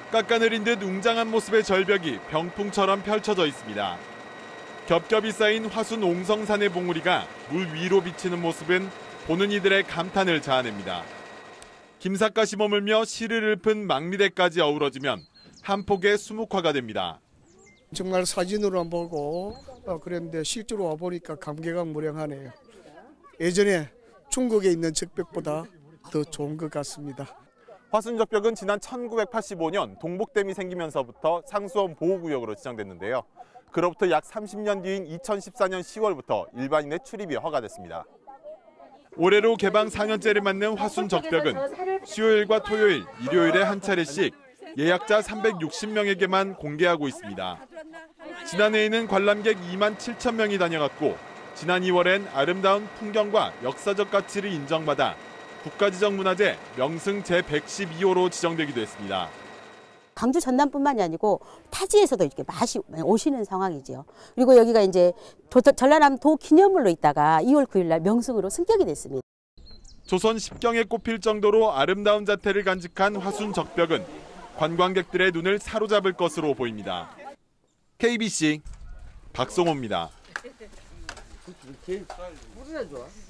깎아내린 듯 웅장한 모습의 절벽이 병풍처럼 펼쳐져 있습니다. 겹겹이 쌓인 화순 옹성산의 봉우리가 물 위로 비치는 모습은 보는 이들의 감탄을 자아냅니다. 김삿갓이 머물며 시를 읊은 망리대까지 어우러지면 한 폭의 수묵화가 됩니다. 정말 사진으로만 보고 그랬는데 실제로 와보니까 감개무량하네요. 예전에 중국에 있는 적벽보다 더 좋은 것 같습니다. 화순적벽은 지난 1985년 동복댐이 생기면서부터 상수원 보호구역으로 지정됐는데요. 그로부터 약 30년 뒤인 2014년 10월부터 일반인의 출입이 허가됐습니다. 올해로 개방 4년째를 맞는 화순적벽은 수요일과 토요일, 일요일에 한 차례씩 예약자 360명에게만 공개하고 있습니다. 지난해에는 관람객 2만 7천 명이 다녀갔고 지난 2월엔 아름다운 풍경과 역사적 가치를 인정받아 국가지정문화재 명승 제112호로 지정되기도 했습니다. 광주 전남뿐만이 아니고 타지에서도 이렇게 많이 오시는 상황이죠. 그리고 여기가 이제 전라남 도기념물로 있다가 2월 9일 날 명승으로 승격이 됐습니다. 조선 10경에 꼽힐 정도로 아름다운 자태를 간직한 화순적벽은 관광객들의 눈을 사로잡을 것으로 보입니다. KBC 박성호입니다.